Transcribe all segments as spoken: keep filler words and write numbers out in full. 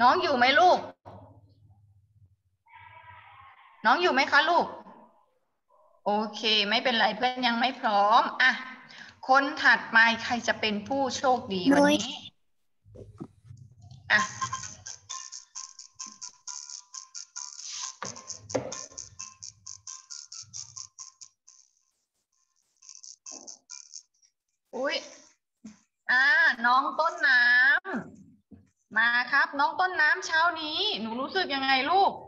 น้องอยู่ไหมลูกน้องอยู่ไหมคะลูกโอเคไม่เป็นไรเพื่อนยังไม่พร้อมอ่ะคนถัดมาใครจะเป็นผู้โชคดีวันนี้อ่ะอุ๊ยอ่าน้องต้นน้ำมาครับน้องต้นน้ำเช้านี้หนูรู้สึกยังไงลูก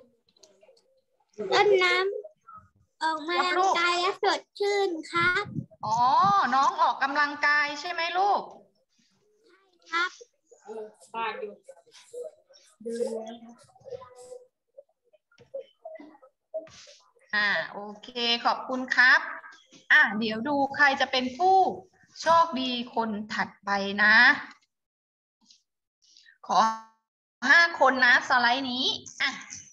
ต้นน้ำออกมาร่างกายและสดชื่นครับอ๋อน้องออกกำลังกายใช่ไหมลูกครับอ่าโอเคขอบคุณครับอ่ะเดี๋ยวดูใครจะเป็นผู้โชคดีคนถัดไปนะขอห้าคนนะสไลด์นี้อ่ะ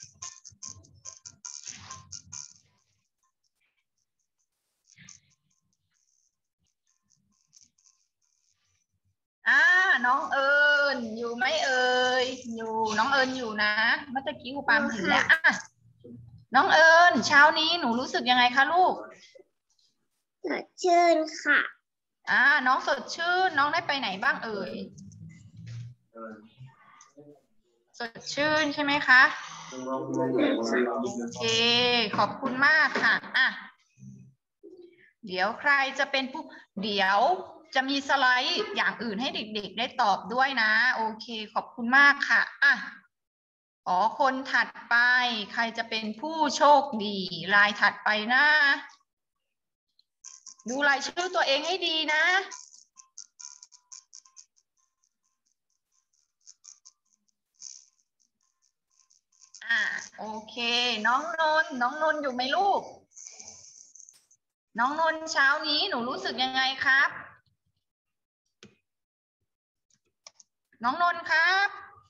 อ่าน้องเอิญอยู่ไหมเอ่ยอยู่น้องเอิญอยู่นะเมื่อกี้ครูปามเห็นแล้วอ่ะน้องเอิญเช้านี้หนูรู้สึกยังไงคะลูกสดชื่นค่ะอ่าน้องสดชื่นน้องได้ไปไหนบ้างเอ่ยสดชื่นใช่ไหมคะโอเคขอบคุณมากค่ะอ่ะเดี๋ยวใครจะเป็นผู้เดี๋ยวจะมีสไลด์อย่างอื่นให้เด็กๆได้ตอบด้วยนะโอเคขอบคุณมากค่ะอ่ะอ๋อคนถัดไปใครจะเป็นผู้โชคดีรายถัดไปนะดูรายชื่อตัวเองให้ดีนะอ่าโอเคน้องนนท์น้องนนท์อยู่ไหมลูกน้องนนท์เช้านี้หนูรู้สึกยังไงครับน้องนนท์ครับ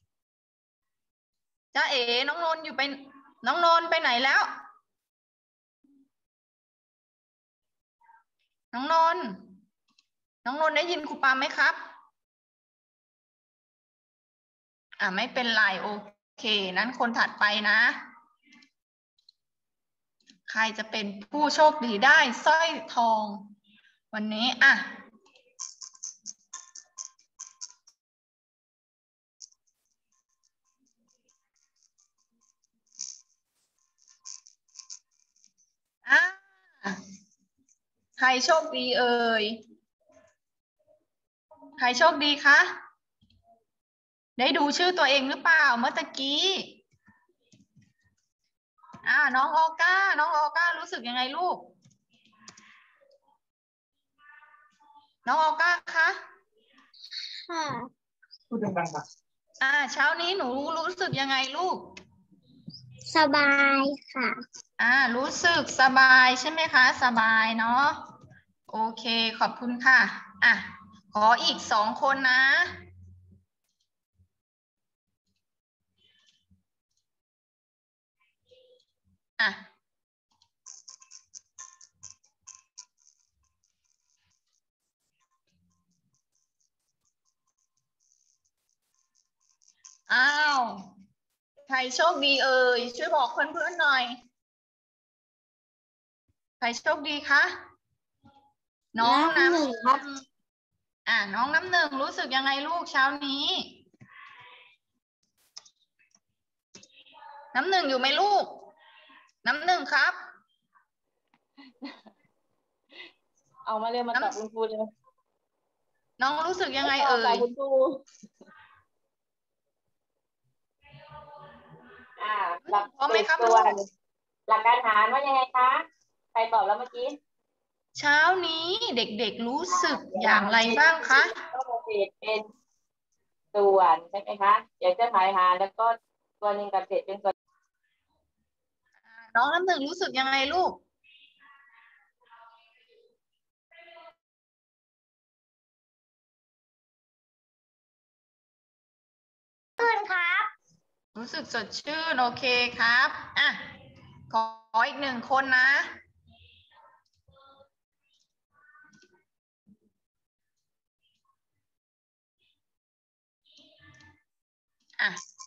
จ้าเอ๋น้องนนท์อยู่ไปน้องนนท์ไปไหนแล้วน้องนนท์น้องนนท์ได้ยินครูปามไหมครับอ่าไม่เป็นไรโอเคนั้นคนถัดไปนะใครจะเป็นผู้โชคดีได้สร้อยทองวันนี้อ่ะอ่ะใครโชคดีเอ่ยใครโชคดีคะได้ดูชื่อตัวเองหรือเปล่าเมื่อตะกี้อ่าน้องออก้าน้องออก้ารู้สึกยังไงลูกน้องออก้าคะค่ะพูดดังๆค่ะอ่าเช้านี้หนูรู้สึกยังไงลูกสบายค่ะอ่ารู้สึกสบายใช่ไหมคะสบายเนาะโอเคขอบคุณค่ะอ่ะขออีกสองคนนะอ่ะอ้าวใครโชคดีเอ่ยช่วยบอกเพื่อนๆหน่อยใครโชคดีคะน้องน้ำหนึ่งครับอ่าน้องน้ำหนึ่งรู้สึกยังไงลูกเช้านี้น้ำหนึ่งอยู่ไหมลูกน้ำหนึ่งครับเอามาเรียนมาตอบคุณครูเลยน้องรู้สึกยังไงเอ่ยคุณครูอ่าหลักพร้อมไหมครับส่วนหลักการหารว่ายังไงคะใครตอบแล้วเมื่อกี้เช้านี้เด็กๆรู้สึกอย่างไรบ้างคะก็มาเศษเป็นส่วนใช่ไหมคะเดี๋ยวจะหมายหารแล้วก็ตัวหนึ่งกับเศษเป็นส่วนน้องน้ำหนึ่งรู้สึกยังไงลูกตื่นครับรู้สึกสดชื่นโอเคครับอ่ะขออีกหนึ่งคนนะอ่ะ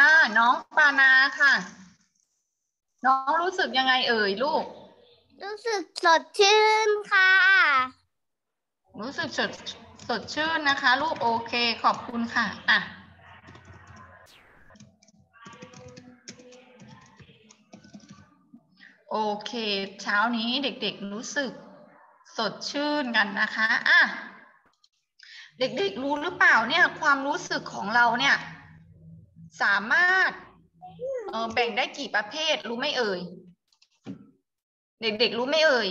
น้องปานาค่ะน้องรู้สึกยังไงเอ่ยลูกรู้สึกสดชื่นค่ะรู้สึกสดสดชื่นนะคะลูกโอเคขอบคุณค่ะอ่ะโอเคเช้านี้เด็กๆรู้สึกสดชื่นกันนะคะอ่ะเด็กๆรู้หรือเปล่าเนี่ยความรู้สึกของเราเนี่ยสามารถเอ่อแบ่งได้กี่ประเภทรู้ไหมเอ่ยเด็กๆรู้ไหมเอ่ย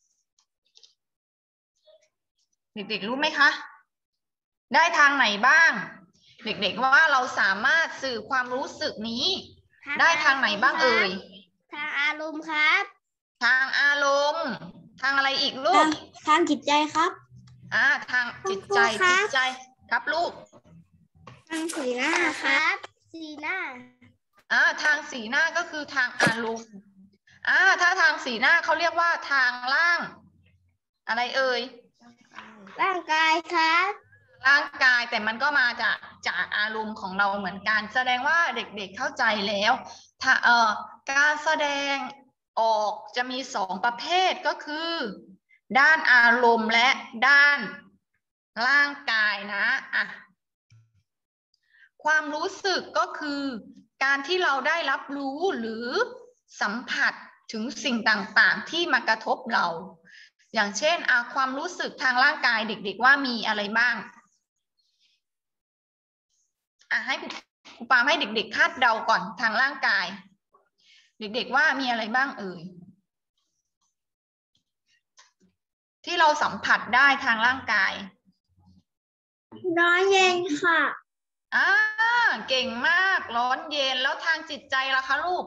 เด็กๆรู้ไหมคะได้ทางไหนบ้างเด็กๆว่าเราสามารถสื่อความรู้สึกนี้ได้ทางไหนบ้างเอ่ยทางอารมณ์ครับทางอารมณ์ทางอะไรอีกลูกทางจิตใจครับอ่าทางจิตใจจิตใจครับลูกทางสีหน้าครับสีหน้าอ่าทางสีหน้าก็คือทางอารมณ์อ่าถ้าทางสีหน้าเขาเรียกว่าทางล่างอะไรเอ่ยร่างกายครับร่างกายแต่มันก็มาจากจากอารมณ์ของเราเหมือนกันแสดงว่าเด็กๆเข้าใจแล้วถ้าเอ่อการแสดงออกจะมีสองประเภทก็คือด้านอารมณ์และด้านร่างกายนะอ่ะความรู้สึกก็คือการที่เราได้รับรู้หรือสัมผัสถึงสิ่งต่างๆที่มากระทบเราอย่างเช่นอ่ะความรู้สึกทางร่างกายเด็กๆว่ามีอะไรบ้างอ่ะให้ครูปามให้เด็กๆคาดเดาก่อนทางร่างกายเด็กๆว่ามีอะไรบ้างเอ่ยที่เราสัมผัสได้ทางร่างกายร้อนเย็นค่ะอ่าเก่งมากร้อนเย็นแล้วทางจิตใจล่ะคะลูก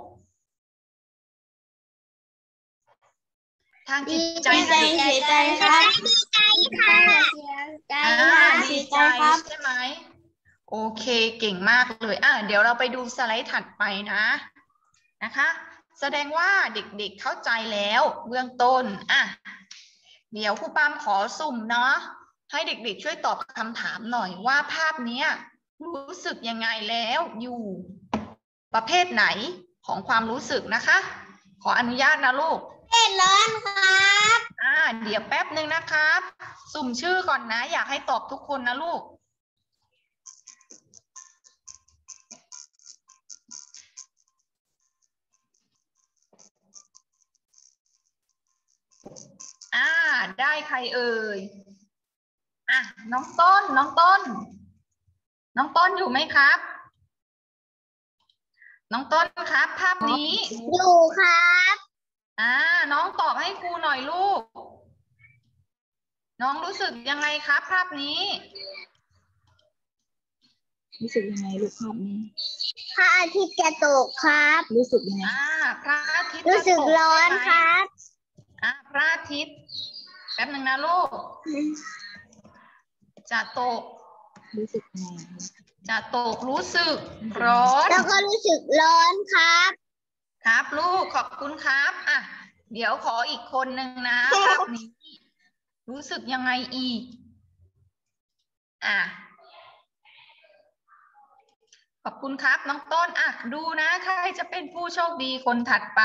ทางจิตใจเสียใจครับดีใจค่ะเสียใจค่ะดีใจใช่ไหมโอเคเก่งมากเลยอ่ะเดี๋ยวเราไปดูสไลด์ถัดไปนะนะคะแสดงว่าเด็กๆเข้าใจแล้วเบื้องต้นอ่ะเดี๋ยวครูปามขอสุ่มเนาะให้เด็กๆช่วยตอบคำถามหน่อยว่าภาพนี้รู้สึกยังไงแล้วอยู่ประเภทไหนของความรู้สึกนะคะขออนุญาตนะลูกเผ็ดร้อนครับอ่าเดี๋ยวแป๊บหนึ่งนะครับสุ่มชื่อก่อนนะอยากให้ตอบทุกคนนะลูกอ่าได้ใครเอ่ยอ่ะน้องต้นน้องต้นน้องต้นอยู่ไหมครับน้องต้นครับภาพนี้อยู่ครับอ่าน้องตอบให้ครูหน่อยลูกน้องรู้สึกยังไงครับภาพนี้รู้สึกยังไงลูกภาพนี้พระอาทิตย์จะตกครับรู้สึกยังไงอ่าพระอาทิตย์รู้สึกร้อนครับอ่าพระอาทิตย์แป๊บหนึ่งนะลูกจะตกรู้สึกยังไงจะตกรู้สึกร้อนแล้วก็รู้สึกร้อนครับครับลูกขอบคุณครับอ่ะเดี๋ยวขออีกคนนึงนะภาพนี้รู้สึกยังไงอีกอ่ะขอบคุณครับน้องต้นอ่ะดูนะใครจะเป็นผู้โชคดีคนถัดไป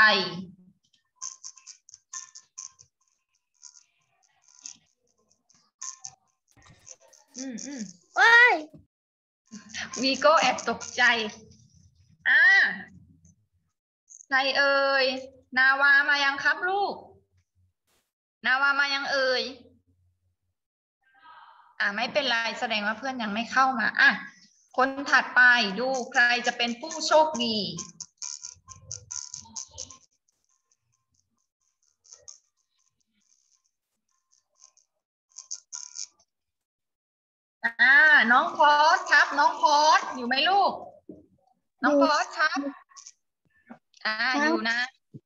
อืมอืมโอ้ยวีโก้แอบตกใจอ่าใครเอ่ยนาวามายังครับลูกนาวามายังเอ่ยอ่าไม่เป็นไรแสดงว่าเพื่อนยังไม่เข้ามาอ่ะคนถัดไปดูใครจะเป็นผู้โชคดีอ่าน้องพอสครับน้องพอสอยู่ไหมลูกน้องพอสครับอ่าอยู่นะ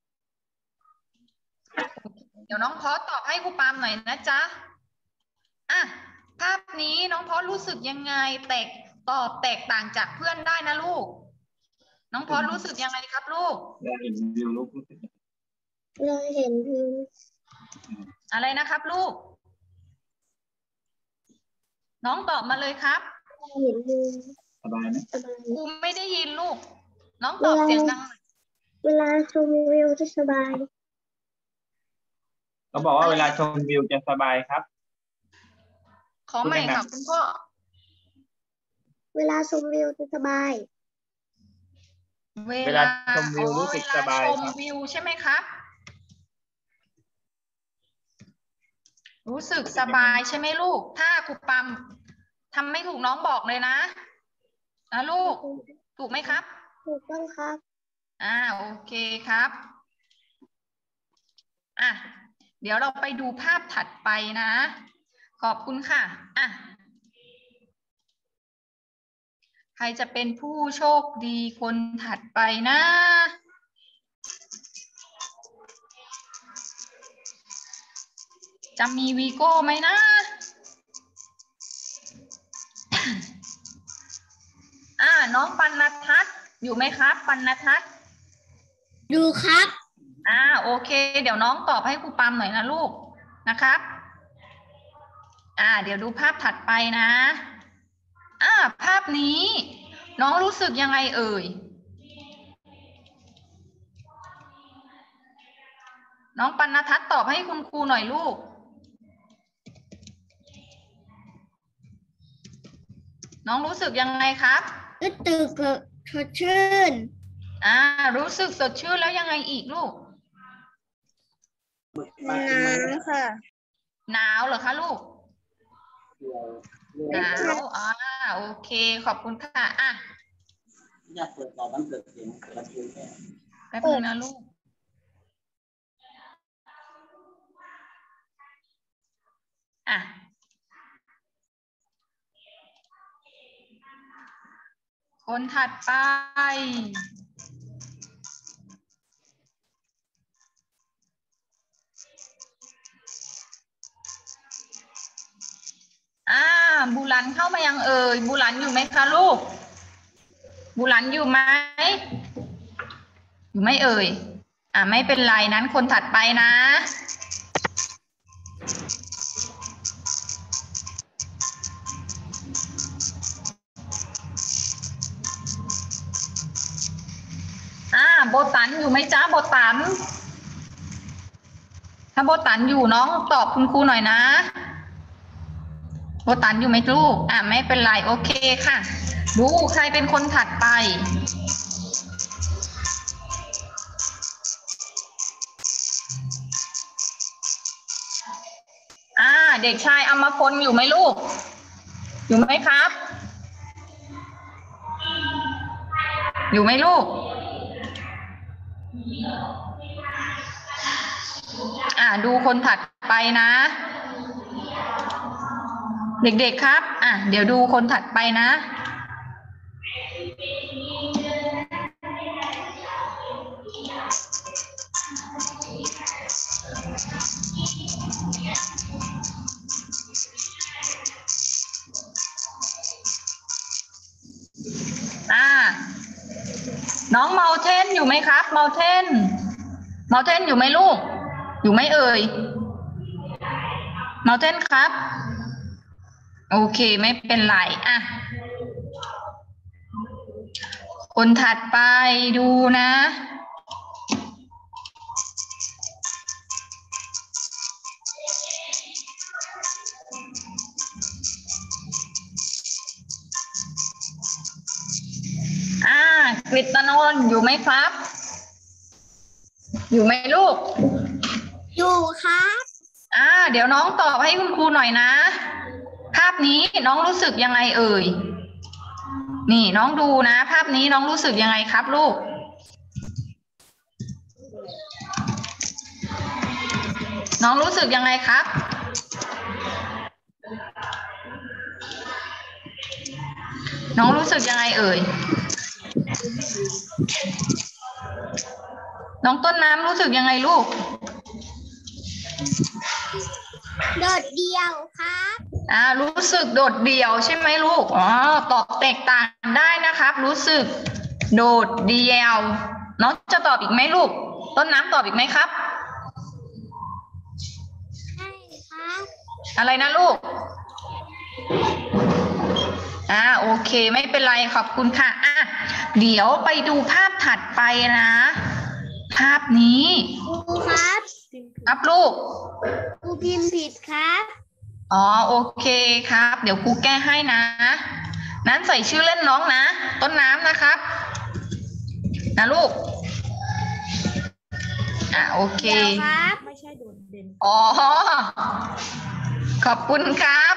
เดี๋ยวน้องพอสตอบให้ครูปามหน่อยนะจ๊ะอ่ะภาพนี้น้องพอสรู้สึกยังไงแตกตอบแตกต่างจากเพื่อนได้นะลูกน้องพอสรู้สึกยังไงครับลูกเราเห็นวิวลูกเราเห็นวิวอะไรนะครับลูกน้องตอบมาเลยครับเห็นวิวสบายไหมครูไม่ได้ยินลูกน้องตอบเสียงดังเวลาชมวิวจะสบายเขาบอกว่าเวลาชมวิวจะสบายครับขอใหม่ค่ะคุณพ่อเวลาชมวิวจะสบายเวลาชมวิวรู้สึกสบายเวลชมครับวิวใช่ไหมครับ รู้สึกสบายใช่ไหมลูก ถ้าครูปั๊มทำไม่ถูกน้องบอกเลยนะนะลูก ถูกไหมครับถูกต้องครับอ่าโอเคครับอ่ะเดี๋ยวเราไปดูภาพถัดไปนะ ขอบคุณค่ะอ่ะใครจะเป็นผู้โชคดีคนถัดไปนะ จะมีวีโก้ไหมนะ อ่าน้องปัณณทัศน์อยู่ไหมครับปัณณทัศน์ดูครับอ่าโอเคเดี๋ยวน้องตอบให้ครูปั๊มหน่อยนะลูกนะครับอ่าเดี๋ยวดูภาพถัดไปนะอ่าภาพนี้น้องรู้สึกยังไงเอ่ยน้องปัณณทัศน์ตอบให้คุณครูหน่อยลูกน้องรู้สึกยังไงครับรู้สึกสดชื่นอ่ารู้สึกสดชื่นแล้วยังไงอีกลูกหนาวค่ะหนาวเหรอคะลูกหนาวอ่าโอเคขอบคุณค่ะอ่ะอยากเปิดต่อบ้านเปิดเสียงกระตุ้นแค่แป๊บนึงนะลูกอ่ะคนถัดไปอ่าบุรันเข้ามายังเอ่ยบุรันอยู่ไหมคะลูกบุรันอยู่ไหมอยู่ไม่เอ่ยอ่าไม่เป็นไรนั้นคนถัดไปนะอ่าโบตันอยู่ไหมจ้าโบตันถ้าโบตันอยู่น้องตอบคุณครูหน่อยนะโบตันอยู่ไหมลูกอ่าไม่เป็นไรโอเคค่ะดูใครเป็นคนถัดไปอ่าเด็กชายอมพลอยู่ไหมลูกอยู่ไหมครับอยู่ไหมลูกอ่าดูคนถัดไปนะเด็กๆครับอ่ะเดี๋ยวดูคนถัดไปนะอ่าน้องเมาเทนอยู่ไหมครับเมาเทนเมาเทนอยู่ไหมลูกอยู่ไหมเอ่ยเมาเทนครับโอเคไม่เป็นไรอ่ะคนถัดไปดูนะอ่ากฤตนนท์อยู่ไหมครับอยู่ไหมลูกอยู่ครับอ่าเดี๋ยวน้องตอบให้คุณครูหน่อยนะภาพนี้น้องรู้สึกยังไงเอ่ยนี่น้องดูนะภาพนี้น้องรู้สึกยังไงครับลูกน้องรู้สึกยังไงครับน้องรู้สึกยังไงเอ่ยน้องต้นน้ำรู้สึกยังไงลูกโดดเดี่ยวครับอ่ารู้สึกโดดเดี่ยวใช่ไหมลูกอ๋อตอบแตกต่างได้นะครับรู้สึกโดดเดี่ยวน้องจะตอบอีกไหมลูกต้นน้ำตอบอีกไหมครับใช่ครับอะไรนะลูกอ่าโอเคไม่เป็นไรขอบคุณค่ะอ่ะเดี๋ยวไปดูภาพถัดไปนะ ภาพนี้ครูครับครับลูกครูพิมพ์ผิดครับอ๋อโอเคครับเดี๋ยวครูแก้ให้นะนั้นใส่ชื่อเล่นน้องนะต้นน้ำนะครับนะลูกอ่ะโอเคเดี๋ยวครับอ๋อขอบคุณครับ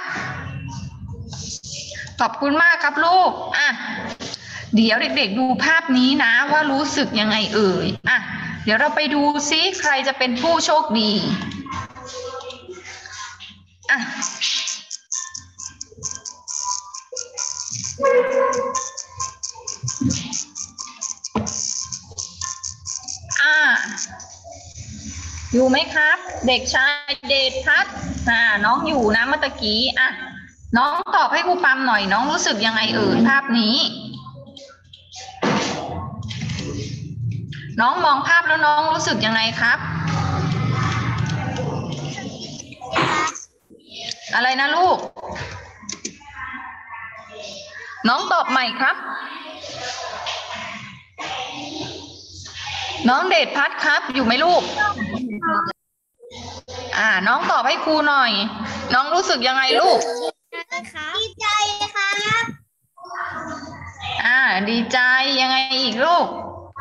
ขอบคุณมากครับลูกอ่ะเดี๋ยวเด็กๆดูภาพนี้นะว่ารู้สึกยังไงเอ่ยอ่ะเดี๋ยวเราไปดูซิใครจะเป็นผู้โชคดีอ่ะอ่าอยู่ไหมครับเด็กชายเดชพัฒน์อ่าน้องอยู่นะเมื่อตะกี้อ่ะน้องตอบให้ครูปั๊มหน่อยน้องรู้สึกยังไงเอ่ยภาพนี้น้องมองภาพแล้วน้องรู้สึกยังไงครับอะไรนะลูกน้องตอบใหม่ครับน้องเดชพัฒน์ครับอยู่ไหมลูกอ่าน้องตอบให้ครูหน่อยน้องรู้สึกยังไงลูกดีใจครับอ่าดีใจยังไงอีกลูก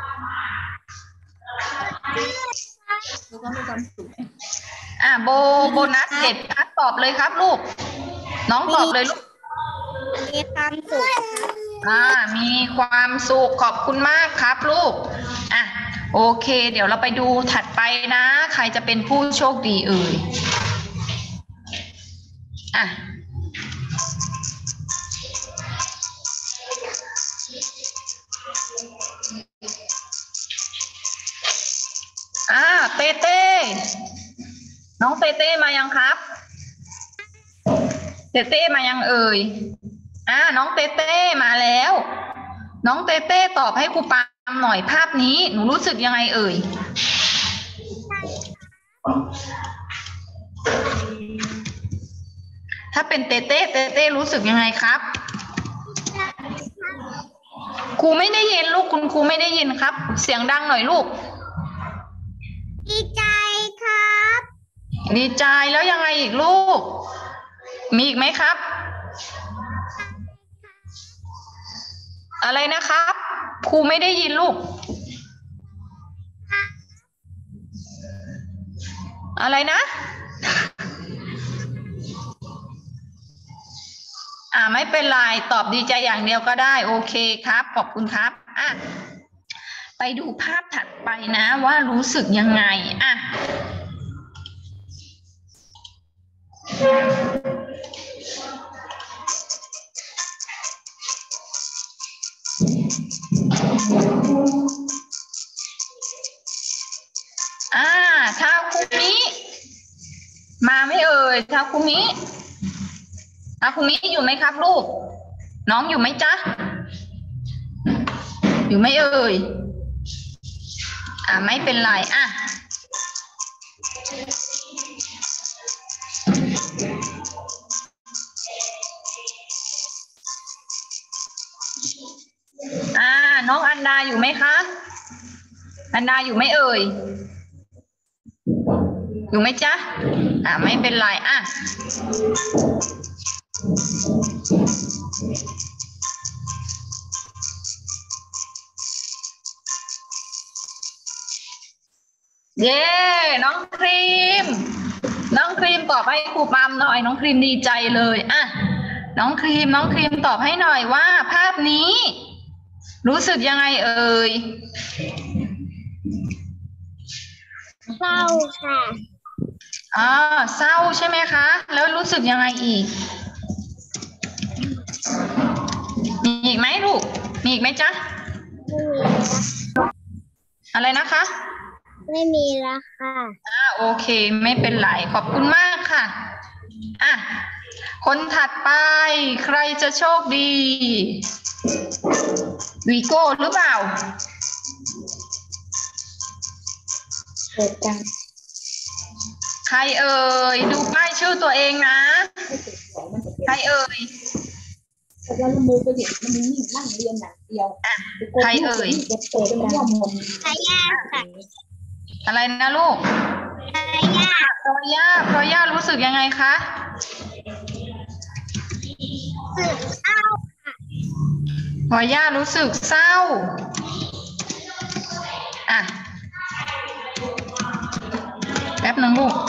อ่าโบโบนัสเด็ดพัดตอบเลยครับลูกน้องตอบเลยลูกมีความสุขอ่ามีความสุขขอบคุณมากครับลูกอ่ะโอเคเดี๋ยวเราไปดูถัดไปนะใครจะเป็นผู้โชคดีเอ่ยอ่ะอ่าเต้เต้น้องเต้เต้มายังครับเต้เต้มายังเอ่ยอ่าน้องเต้เต้มาแล้วน้องเต้เต้ตอบให้ครูปามหน่อยภาพนี้หนูรู้สึกยังไงเอ่ยถ้าเป็นเต้เต้เต้เต้รู้สึกยังไงครับครูไม่ได้ยินลูกคุณครูไม่ได้ยินครับเสียงดังหน่อยลูกดีใจครับดีใจแล้วยังไงอีกลูกมีอีกไหมครับอะไรนะครับครูไม่ได้ยินลูกอะไรนะอ่าไม่เป็นไรตอบดีใจอย่างเดียวก็ได้โอเคครับขอบคุณครับอ่ะไปดูภาพถัดไปนะว่ารู้สึกยังไงอ่ะอ่าทาคุมิมาไม่เอ่ยทาคุมิทาคุมิอยู่ไหมครับลูกน้องอยู่ไหมจ๊ะอยู่ไหมเอ่ยอ่าไม่เป็นไรอ่ะอ่าน้องอันดาอยู่ไหมคะอันดาอยู่ไหมเอ่ยอยู่ไหมจ๊ะอ่าไม่เป็นไรอ่ะเย้น้องครีมน้องครีมตอบให้ครูปามหน่อยน้องครีมดีใจเลยอ่ะน้องครีมน้องครีมตอบให้หน่อยว่าภาพนี้รู้สึกยังไงเอ่ยเศร้าค่ะอ่าเศร้าใช่ไหมคะแล้วรู้สึกยังไงอีกมีอีกไหมลูกมีอีกไหมจ๊ะอะไรนะคะไม่มีแล้วค่ะอ่าโอเคไม่เป็นไรขอบคุณมากค่ะอ่ะคนถัดไปใครจะโชคดีวีโก้หรือเปล่าใครเอ่ยดูป้ายชื่อตัวเองนะใครเอ่ยแต่ว่าละมือก็เด็กมันนิ่งนั่งเรียนอย่างเดียวใครเอ่ยจะโตเป็นว่าหมดใครยากค่ะอะไรนะลูกใครยากพรย่าพรย่ารู้สึกยังไงคะสึกเศร้าพรย่ารู้สึกเศร้าอ่ะแป๊บหนึ่งลูก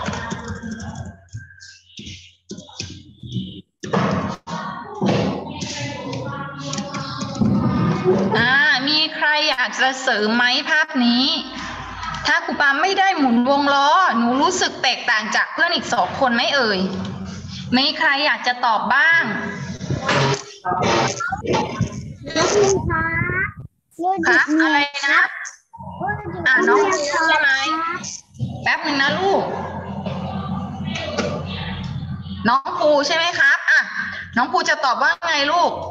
อ่ามีใครอยากจะเสริมไหมภาพนี้ ถ้าครูปาไม่ได้หมุนวงล้อหนูรู้สึกแตกต่างจากเพื่อนอีกสองคนไหมเอ่ยมีใครอยากจะตอบบ้างน้องพิมคะรู้คะสึกเหนื่อะไรอยนะ อ่ะน้องใช่ไหมครับแป๊บหนึ่งนะลูก น้องภูใช่ไหมครับอ่ะน้องภูจะตอบว่าไงลูก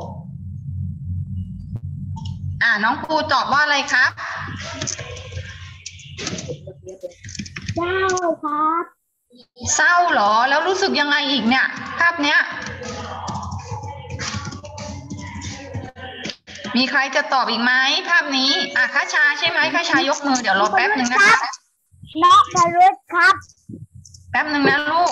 อ่ะน้องภูตอบว่าอะไรครับเจ้าครับเศร้าเหรอแล้วรู้สึกยังไงอีกเนี่ย ภาพเนี้ย มีใครจะตอบอีกไหมภาพนี้ อ่ะค้าชาใช่ไหมค้าชายกมือเดี๋ยวรอแป๊บหนึ่งนะคะน้องบรุษครับแป๊บหนึ่งนะลูก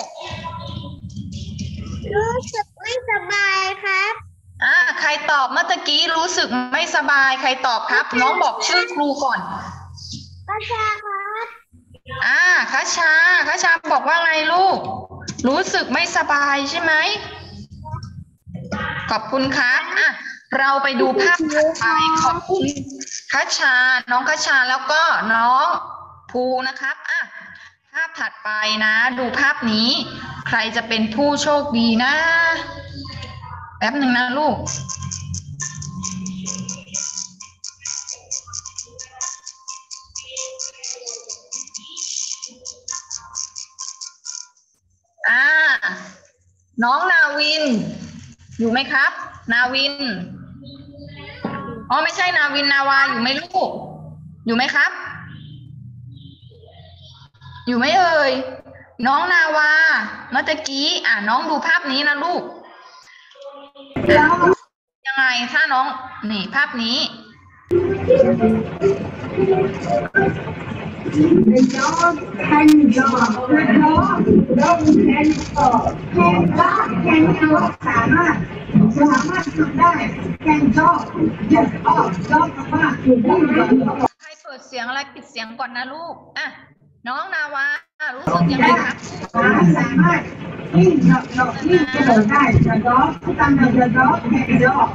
รู้สึกไม่สบายครับอ่าใครตอบเมื่อตะกี้รู้สึกไม่สบายใครตอบครับ น้องบอกชื่อครูก่อนป้าชาครับอ่าค้าชาค้าชาบอกว่าไงลูก รู้สึกไม่สบายใช่ไหมขอบคุณครับอ่ะเราไปดูภาพถัดไปขอบคุณค้าชาน้องค้าชาแล้วก็น้องภูนะครับอ่ะภาพถัดไปนะ ดูภาพนี้ ใครจะเป็นผู้โชคดีนะแป๊บหนึ่งนะลูกอ่าน้องนาวิน อยู่ไหมครับ นาวินอ๋อไม่ใช่นาวินนาวาอยู่ไหมลูก อยู่ไหมครับ อยู่ไหมเอ่ยน้องนาวาเมื่อตะกี้อ่าน้องดูภาพนี้นะลูกยังไงถ้าน้องนี่ภาพนี้ The dog can jump. The dog dog can talk. Can talk. Can talk. สามารถสามารถทำได้ Can talk. Yes. Oh, dog สามารถพูดได้ใครเปิดเสียงอะไรปิดเสียงก่อนนะลูกอ่ะน้องนาวารู้สึกยังไงครับสามารถวิ่งหลบหลบวิ่งกระโดดได้ The dog ตาม The dog can talk.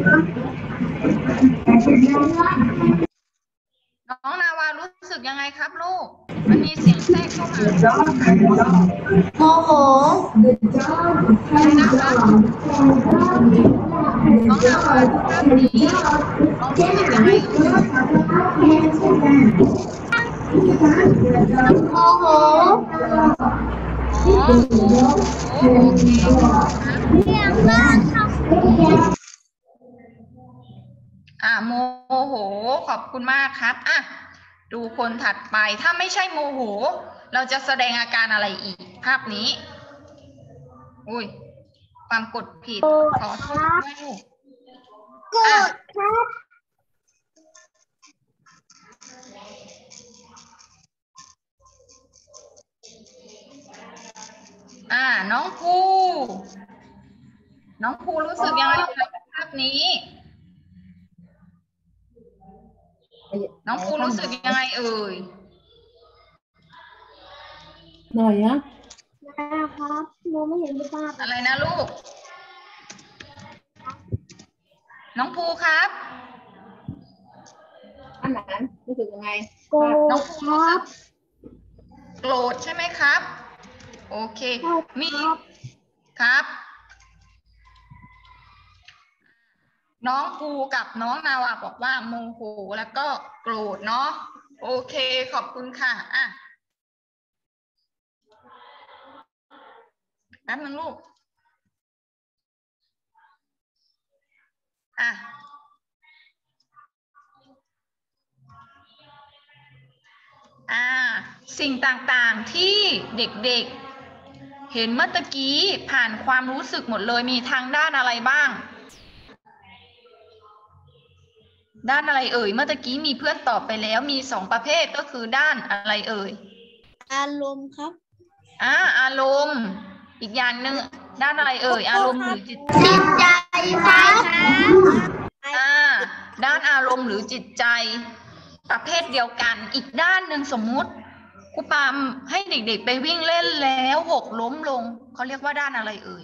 น้องนาวารู้สึกยังไงครับลูกมันมีเสียงแทรกเข้ามา The dog can talk. โมโห The dog can talk. น้องนาวาภาพนี้น้องรู้สึกยังไงโมโหอ๋อโอเคเรียกว่าเขาอ่าโมโหขอบคุณมากครับอ่ะดูคนถัดไปถ้าไม่ใช่โมโหเราจะแสดงอาการอะไรอีกภาพนี้อุ้ยความกดผิดขอโทษด้วยลูกโกรธครับอ่าน้องภูน้องภูรู้สึกยังไงกับภาพนี้ น้องภูรู้สึกยังไงเอ่ยหน่อยนะนะครับมองไม่เห็นภาพอะไรนะลูก น้องภูครับอันนั้นรู้สึกยังไงโกรน้องธภูครู้รัสึบกโกรธใช่ไหมครับ โอเคใช่มีครับครับ น้องภูกับน้องนาวาบอกว่าโมโหแล้วก็โกรธเนาะโอเคขอบคุณค่ะอ่ะแป๊บนึงลูกอ่ะอ่าสิ่งต่างๆที่เด็กๆเห็นเมื่อตะกี้ผ่านความรู้สึกหมดเลยมีทางด้านอะไรบ้างด้านอะไรเอ่ยเมื่อตะกี้มีเพื่อนตอบไปแล้วมีสองประเภทก็คือด้านอะไรเอ่ยอารมณ์ครับอ่าอารมณ์อีกอย่างหนึ่งด้านอะไรเอ่ยอารมณ์หรือจิตใจจิตใจครับอ่าด้านอารมณ์หรือจิตใจประเภทเดียวกันอีกด้านหนึ่งสมมุติครูปามให้เด็กๆไปวิ่งเล่นแล้วหกล้มลงเขาเรียกว่าด้านอะไรเอ่ย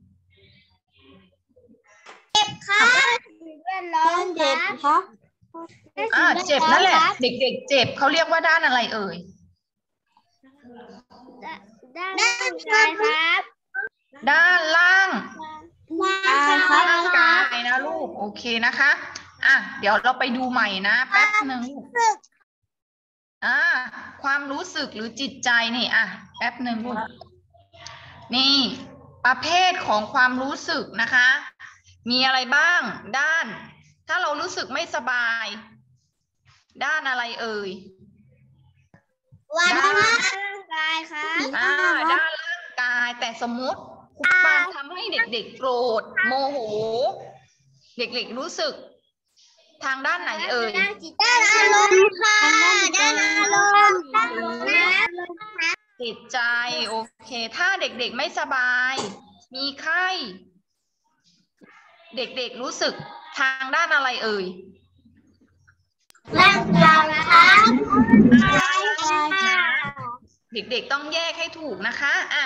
ครับด้านเจ็บครับอ่าเจ็บนั่นแหละเด็กๆเจ็บเขาเรียกว่าด้านอะไรเอ่ยด้านร่างกายครับด้านล่างร่างกายร่างกายนะลูกโอเคนะคะอ่ะเดี๋ยวเราไปดูใหม่นะแป๊บหนึ่งอ่าความรู้สึกหรือจิตใจนี่อ่ะแป๊บหนึ่งลูกนี่ประเภทของความรู้สึกนะคะมีอะไรบ้างด้านถ้าเรารู้สึกไม่สบายด้านอะไรเอ่ยวันด้านร่างกายครับอ่าด้านร่างกายแต่สมมุติครูปาทำให้เด็กๆโกรธโมโหเด็กๆรู้สึกทางด้านไหนเอ่ยด้านอารมณ์ค่ะด้านอารมณ์จิตใจโอเคถ้าเด็กๆไม่สบายมีไข้เด็กๆรู้สึกทางด้านอะไรเอ่ยร่างกายครับเด็กๆต้องแยกให้ถูกนะคะอ่ะ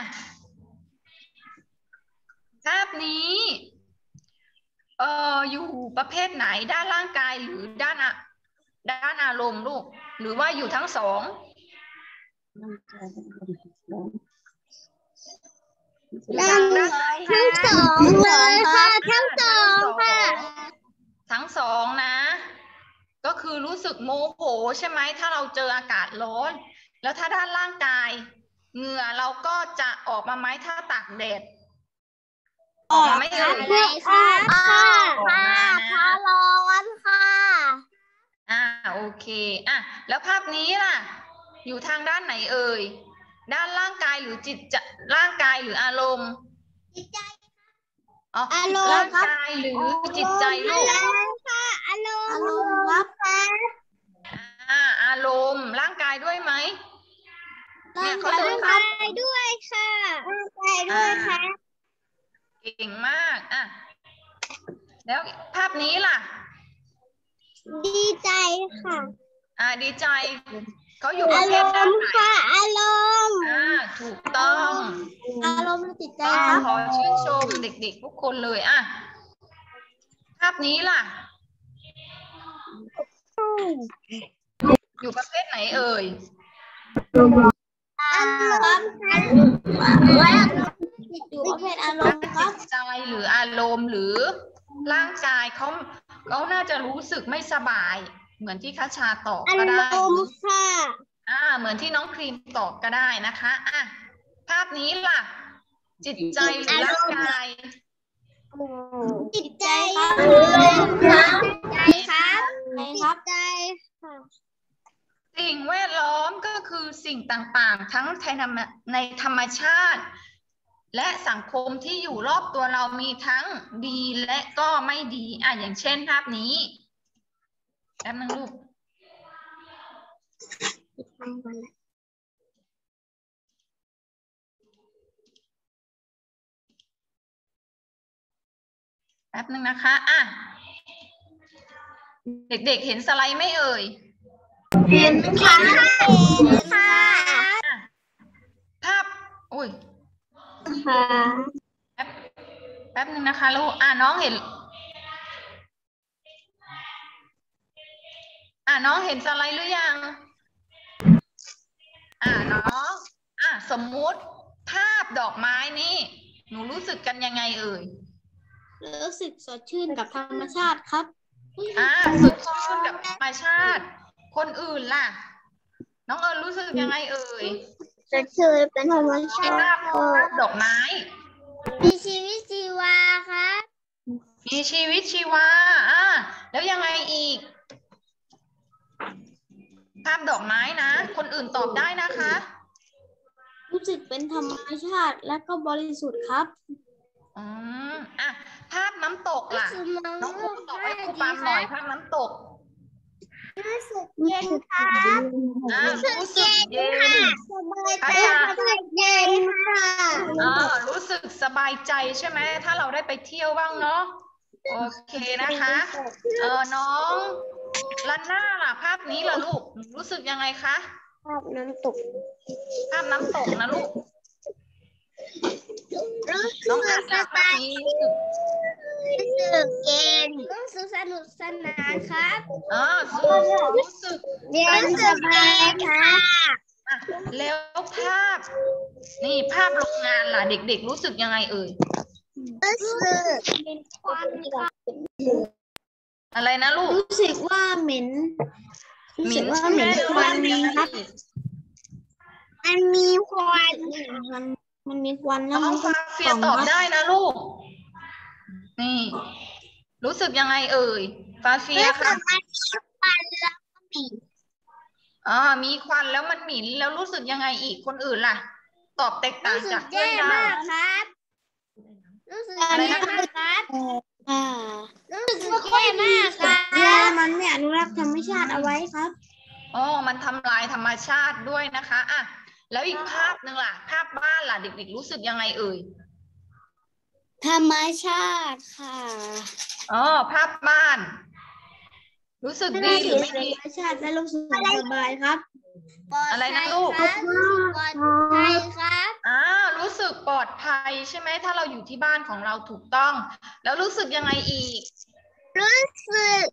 ภาพนี้เอ่ออยู่ประเภทไหนด้านร่างกายหรือด้านอะด้านอารมณ์ลูกหรือว่าอยู่ทั้งสองทั้งทั้งสองเลยค่ะทั้งสองค่ะทั้งสองนะก็คือรู้สึกโมโหใช่ไหมถ้าเราเจออากาศร้อนแล้วถ้าด้านร่างกายเหงื่อเราก็จะออกมาไหมถ้าตากแดดออกมาไม่เอ่ยค่ะค่ะค่ะร้อนค่ะอ่าโอเคอ่ะแล้วภาพนี้ล่ะอยู่ทางด้านไหนเอ่ยด้านร่างกายหรือจิตจะร่างกายหรืออารมณ์จิตใจอ๋อร่างกายหรือจิตใจลูกค่ะอารมณ์อารมณ์ครับอ่าอารมณ์ร่างกายด้วยไหมเนี่ยเขาจะร่างกายด้วยค่ะร่างกายด้วยค่ะเก่งมากอ่ะแล้วภาพนี้ล่ะดีใจค่ะอ่าดีใจเขาอยู่ประเภทด้านไหนค่ะอารมณ์อ่าถูกต้องอารมณ์จิตใจครับขอชื่นชมเด็กๆทุกคนเลยอ่ะภาพนี้ล่ะอยู่ประเภทไหนเอ่ยอารมณ์อยู่ประเภทอารมณ์ครับจิตใจหรืออารมณ์หรือร่างกายเขาเขาน่าจะรู้สึกไม่สบายเหมือนที่คัชชาตอบก็ได้อารมณ์ค่ะอ่าเหมือนที่น้องครีมตอบก็ได้นะคะอ่ะภาพนี้ล่ะจิตใจหรือร่างกายจิตใจครับจิตใจครับจิตใจค่ะสิ่งแวดล้อมก็คือสิ่งต่างๆทั้งในธรรมชาติและสังคมที่อยู่รอบตัวเรามีทั้งดีและก็ไม่ดีอ่ะอย่างเช่นภาพนี้แป๊บนึงลูกแป๊บนึงนะคะอ่ะเด็กๆเห็นสไลด์ไหมเอ่ยเห็นค่ะเห็นค่ะภาพอุ้ยค่ะแป๊บแป๊บนึงนะคะลูกอ่ะน้องเห็นอ่ะน้องเห็นสไลด์หรือยังอ่ะน้องอ่ะสมมุติภาพดอกไม้นี่หนูรู้สึกกันยังไงเอ่ยรู้สึกสดชื่นกับธรรมชาติครับอ่าสดชื่นกับธรรมชาติคนอื่นล่ะน้องเอิญรู้สึกยังไงเอ่ยสดชื่นเป็นธรรมชาติภาพดอกไม้มีชีวิตชีวาครับมีชีวิตชีวาอ่าแล้วยังไงอีกภาพดอกไม้นะคนอื่นตอบได้นะคะรู้สึกเป็นธรรมชาติและก็บริสุทธิ์ครับอืมอ่ะภาพน้ำตกล่ะน้องครูตอบให้ครูปามหน่อยภาพน้ำตกรู้สึกเย็นครับอ่ารู้สึกเย็นสบายใจรู้สึกเย็นค่ะอ่ารู้สึกสบายใจใช่ไหมถ้าเราได้ไปเที่ยวบ้างเนาะโอเคนะคะเออน้องลันน่าล่ะภาพนี้ล่ะลูกรู้สึกยังไงคะภาพน้ำตกภาพน้ำตกนะลูกรู้น้องสึอักดสล่ะภาบาพยนี้รู้สึกรู้สึกเย็นรู้สึกสนุกสนานครับอ่าสนุกรู้สึกเย็นสบายค่ะอ่ะแล้วภาพ นี่ภาพโรงงานล่ะเด็กๆรู้สึกยังไงเอ่ยรู้สึกเป็นควันค่ะอะไรนะลูกรู้สึกว่าเหม็นรู้หสึมิ่กนว่าใช่เหไหมม็นหรือควัว่าน มีอะไรครับอีกมันมีควันมันมันมีควันแล้วน้อมังนก็ฟาเฟียตอบได้นะลูก นี่ รู้สึกยังไงเอ่ย ฟาเฟียรู้สึค่ะกมันมีควันแล้วก็มีอ่ามีควันแล้วมันหมิ่นแล้วรู้สึกยังไงอีกคนอื่นล่ะ ตอบแตกต่างรู้สึจากกเพื่อนแย่ได้มากครับ รู้สึกอะไรแย่นะมากครับรู้สึกแย่มากครับเยอรมันไม่อนุรักษ์ธรรมชาติเอาไว้ครับอ๋อมันทำลายธรรมชาติด้วยนะคะอ่ะแล้วอีกภาพหนึ่งล่ะ ภาพบ้านล่ะเด็กๆรู้สึกยังไงเอ่ยธรรมชาติค่ะอ๋อภาพบ้าน รู้สึกดีหรือไม่ดีธรรมชาติและรู้สึกสบายครับอะไรนะลูกปลอดภัยครับอ่ารู้สึกปลอดภัยใช่ไหมถ้าเราอยู่ที่บ้านของเราถูกต้อง แล้วรู้สึกยังไงอีกรู้สึก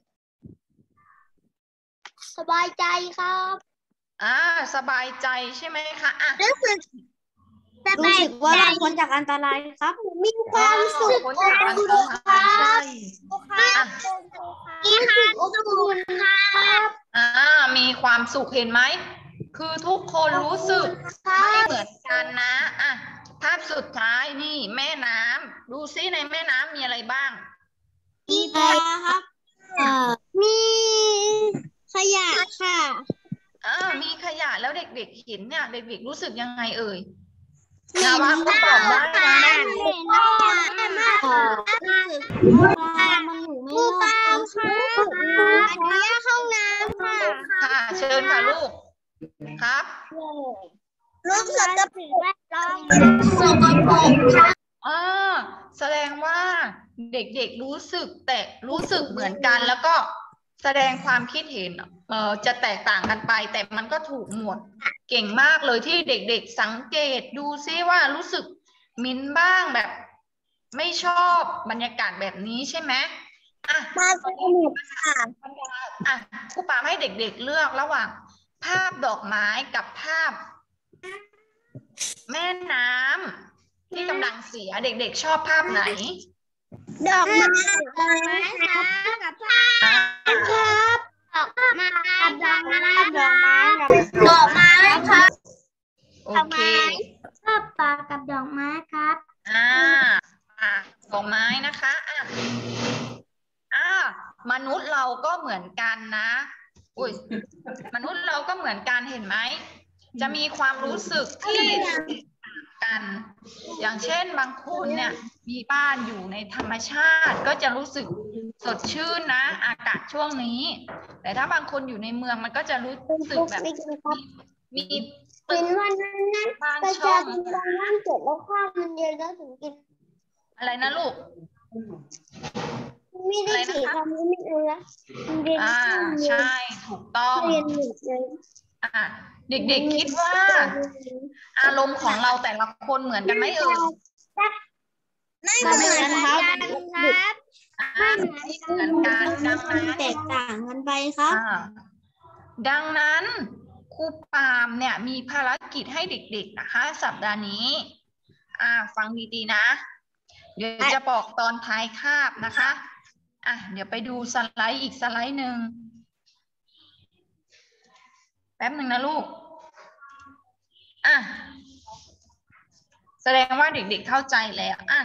สบายใจครับอ่าสบายใจใช่ไหมคะอ่ะรู้สึกรู้สึกว่าเราพ้นจากอันตรายครับ มีความสุขพ้นจากอันตรายใช่อ่ะมีความสุขครับอ่ามีความสุขเห็นไหม คือทุกคนรู้สึกไม่เหมือนกันนะอ่ะภาพสุดท้ายนี่แม่น้ำดูซิในแม่น้ำมีอะไรบ้างมีปลาครับมีขยะค่ะอ่ามีขยะแล้วเด็กๆเห็นเนี่ยเด็กๆรู้สึกยังไงเอ่ยนาวาก็ตอบได้นะเห็นว่าแม่มากค่ะรู้สึกว่ามันอยู่ไม่รอดครับขออนุญาตเข้าน้ำค่ะค่ะเชิญค่ะลูกครับรู้สึกกับสิ่งแวดล้อมสกปรกค่ะอ่าแสดงว่าเด็กๆรู้สึกแต่รู้สึกเหมือนกันแล้วก็แสดงความคิดเห็นเอ่อจะแตกต่างกันไป แต่มันก็ถูกหมดเก่งมากเลยที่เด็กๆสังเกตดูซิว่ารู้สึกมิ้นบ้างแบบ ไม่ชอบบรรยากาศแบบนี้ใช่ไหมอ่ะมาสนุกค่ะอ่ะครูปามให้เด็กๆเลือกระหว่าง ภาพดอกไม้กับภาพ แม่น้ำที่กำลังเสียเด็กๆชอบภาพไหนดอกไม้ดอกไม้ค่ะกับผ้าครับดอกไม้ดอกไม้ดอกไม้ดอกไม้ครับโอเคชอบปลากับดอกไม้ครับอ่าอ่ะดอกไม้นะคะอ่ะอ่ามนุษย์เราก็เหมือนกันนะอุ้ยมนุษย์เราก็เหมือนกันเห็นไหมจะมีความรู้สึกที่ต่างกัน อย่างเช่นบางคนเนี่ยมีบ้านอยู่ในธรรมชาติก็จะรู้สึกสดชื่นนะอากาศช่วงนี้ แต่ถ้าบางคนอยู่ในเมืองมันก็จะรู้สึกแบบมีตึเป็กนวันนั้นนะบางประช่ชาองชนบางบ้านเกิดแล้วข้าวมันเย็นแล้วถึงกินอะไรนะลูกไม่ได้ฉีดคำนี้ไม่เอาละมันเย็นอ่าข้าวเย็นใช่ถูกต้องเย็นหมดเลยอ่ะเด็กๆคิดว่า อารมณ์ของเราแต่ละคนเหมือนกันไหมเอ่ยไม่เหมือนครับครับอ่าไม่เหมือนกันดังนั้นแตกต่างกันไปครับอ่าดังนั้นครูปาล์มเนี่ยมีภารกิจให้เด็กๆนะคะ สัปดาห์นี้ อ่า ฟังดีๆนะ เดี๋ยวจะบอกตอนท้ายคาบนะคะ อ่ะเดี๋ยวไปดูสไลด์อีกสไลด์หนึ่งแป๊บหนึ่งนะลูก อ่ะ แสดงว่าเด็กๆเข้าใจแล้ว อ่ะ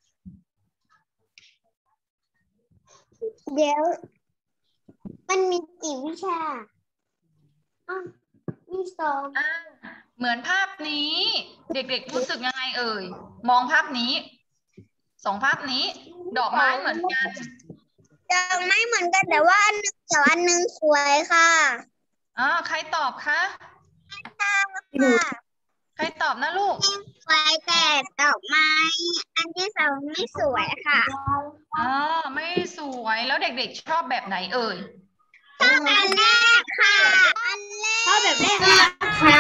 เดี๋ยว มันมีกี่วิชาอ้าวมีสองอ่ะ เหมือนภาพนี้ เด็กๆรู้สึกยังไงเอ่ย มองภาพนี้ สองภาพนี้ ดอกไม้เหมือนกันดอกไม้เหมือนกันแต่ว่าอันหนึ่งแต่อันหนึ่งสวยค่ะอ๋อใครตอบคะใครตอบนะลูกสวยแต่ดอกไม้อันที่สองไม่สวยค่ะอ๋อไม่สวยแล้วเด็กๆชอบแบบไหนเอ่ยชอบอันแรกค่ะอันแรกชอบแบบแรกค่ะ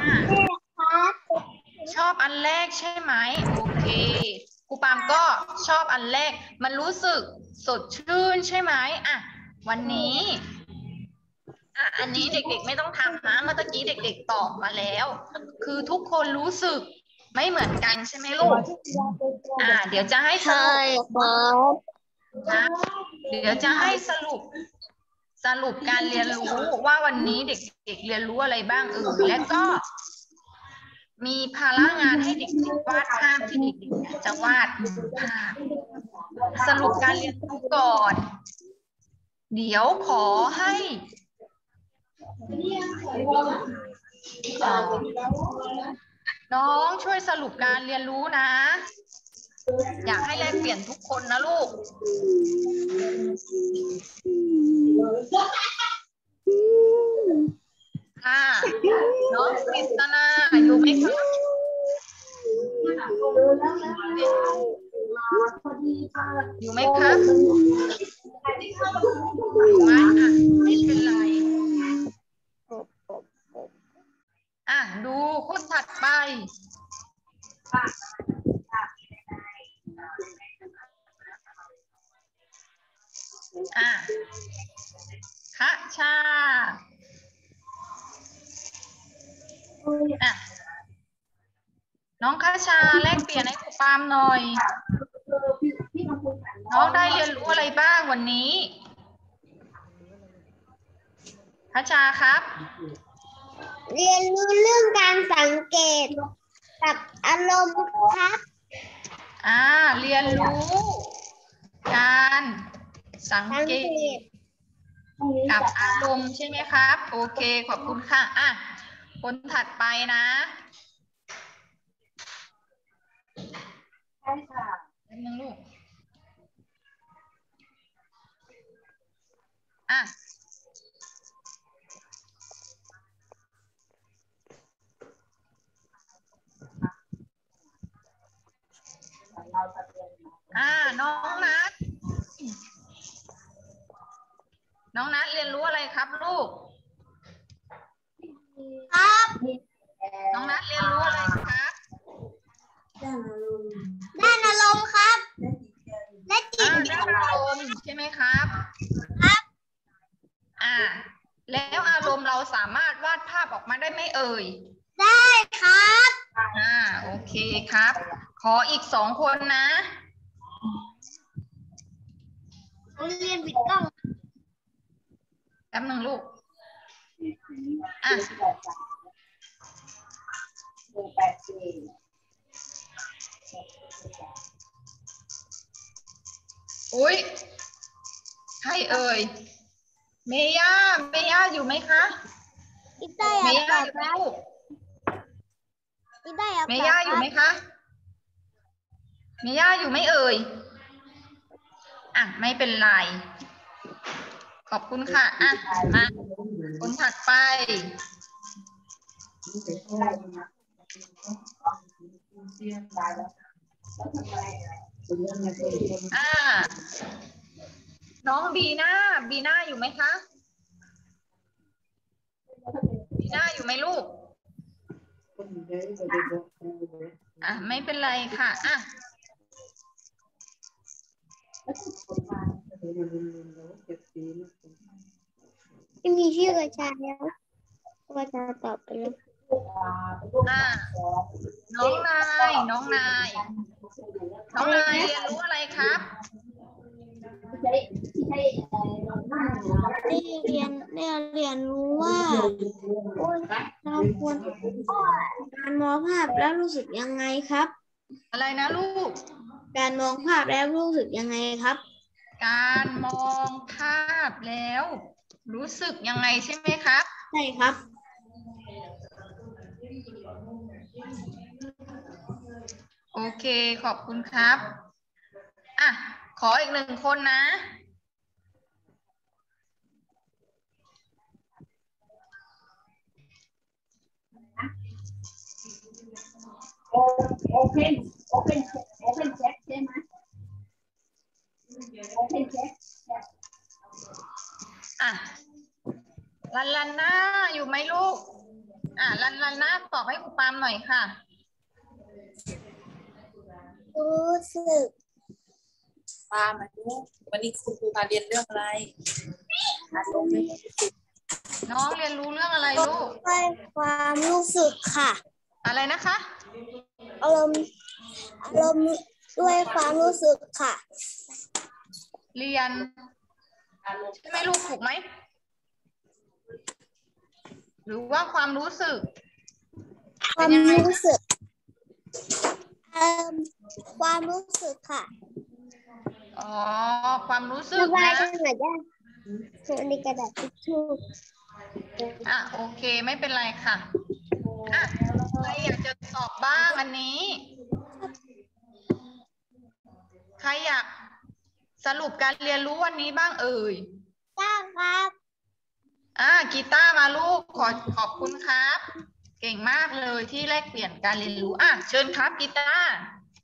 ชอบอันแรกใช่ไหมโอเคครูปามก็ชอบอันแรกมันรู้สึกสดชื่นใช่ไหมอ่ะวันนี้อ่ะอันนี้เด็กๆไม่ต้องทำนะเมื่อกี้เด็กๆตอบมาแล้วคือทุกคนรู้สึกไม่เหมือนกันใช่ไหมลูกอ่าเดี๋ยวจะให้สรุปนะเดี๋ยวจะให้สรุปสรุปการเรียนรู้ว่าวันนี้เด็กๆเรียนรู้อะไรบ้างเออและก็มีภาระงานให้เด็กๆวาดภาพที่เด็กๆจะวาดภาพสรุปการเรียนรู้ก่อนเดี๋ยวขอให้น้องช่วยสรุปการเรียนรู้นะอยากให้แลกเปลี่ยนทุกคนนะลูกค่ะน้องกฤษณาอยู่ไหมคะอยู่ไหมคะอยู่ไหมอ่ะไม่เป็นไรอ่ะดูคนถัดไปอ่ะคะชาอ่ะน้องคะชาแลกเปลี่ยนให้ครูปามหน่อยน้องได้เรียนรู้อะไรบ้างวันนี้คะชาครับเรียนรู้เรื่องการสังเกตกับอารมณ์ครับอ่าเรียนรู้การสังเกตกับอารมณ์ใช่ไหมครับโอเคขอบคุณค่ะอ่ะคนถัดไปนะใช่ค่ะนิดนึงลูกอ่ะอ่าน้องนัทน้องนัทเรียนรู้อะไรครับลูกครับน้องนัทเรียนรู้อะไรครับด้านอารมณ์ครับและจิตด้านอารมณ์ใช่ไหมครับครับอ่าแล้วอารมณ์เราสามารถวาดภาพออกมาได้ไหมเอ่ยได้ครับอ่าโอเคครับขออีกสองคนนะเรียนปิดกล้องแป๊บนึงลูกอ่ะอุ้ยใครเอ่ยเมย่าเมย่าอยู่ไหมคะเมย่าอยู่ไหมลูกเมย่าอยู่ไหมคะเมย่าอยู่ไหมเอ่ยอ่ะไม่เป็นไรขอบคุณค่ะอ่ะมาคนถัดไปอ่าน้องบีน่าบีน่าอยู่ไหมคะบีน่าอยู่ไหมลูกอ่ะไม่เป็นไรค่ะอ่ะไม่มีชื่อกระชายแล้วกระชาตอบไปแล้วอ่าน้องนายน้องนายน้องนายเรียนรู้อะไรครับได้เรียนได้เรียนรู้ว่าเราควรการมองภาพแล้วรู้สึกยังไงครับอะไรนะลูกการมองภาพแล้วรู้สึกยังไงครับการมองภาพแล้วรู้สึกยังไงใช่ไหมครับใช่ครับโอเคขอบคุณครับอ่ะขออีกหนึ่งคนนะโอโอเพนโอเพนโอเพนแชทใช่ไหมโอเพนแชทอ่ะลันลันหน้าอยู่ไหมลูกอ่ะลันลันหน้าตอบให้ครูปามหน่อยค่ะรู้สึกปามาดูวันนี้คุณครูมาเรียนเรื่องอะไรอารมณ์น้องเรียนรู้เรื่องอะไรลูกด้วยความรู้สึกค่ะอะไรนะคะอารมณ์อารมณ์ด้วยความรู้สึกค่ะเรียนใช่ไหมลูกถูกไหมหรือว่าความรู้สึกความรู้สึกเอ่อความรู้สึกค่ะอ๋อความรู้สึกระบายนะกันหน่อยได้ส่วนในกระดาษทิชชู่อ่ะโอเคไม่เป็นไรค่ะอ่ะใครอยากจะตอบบ้างอันนี้ใครอยากสรุปการเรียนรู้วันนี้บ้างเอ่ยจ้าครับอ่ากีตาร์มาลูกขอขอบคุณครับ เก่งมากเลยที่แลกเปลี่ยนการเรียนรู้อ่ะเชิญครับกีตาร์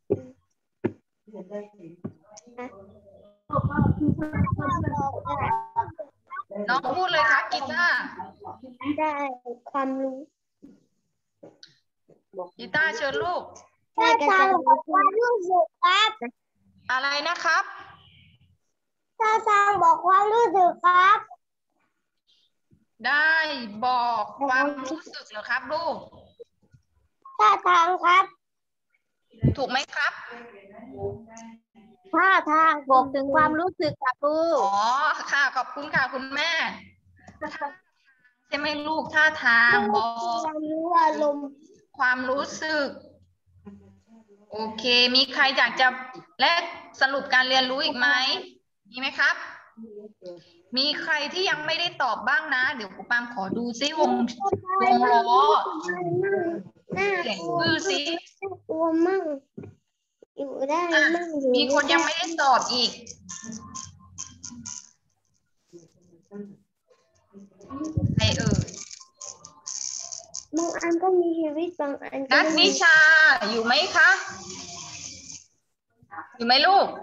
น้องพูดเลยครับกีตาร์ได้ความรู้กีตาร์เชิญลูกได้กระจายความรู้สึกครับอะไรนะครับถ้าทางบอกความรู้สึกครับได้บอกความรู้สึกเหรอครับลูกถ้าทางครับถูกไหมครับถ้าทางบอกถึงความรู้สึกครับลูกอ๋อค่ะขอบคุณค่ะคุณแม่ใช่ไหมลูกท่าทางบอกความรู้อารมณ์ความรู้สึกโอเคมีใครอยากจะแลกสรุปการเรียนรู้อีกไหมมีไหมครับมีใครที่ยังไม่ได้ตอบบ้างนะเดี๋ยวครูปามขอดูซิวงวงล้อน่าเขียนชื่อซิตัวมั่งอยู่ได้อ่ะมั่งอยู่มีคนยังไม่ได้ตอบอีกใครเอ่ยบางอันก็มีชีวิตบางอันก็นัทนิชาอยู่ไหมคะอยู่ไหมลูก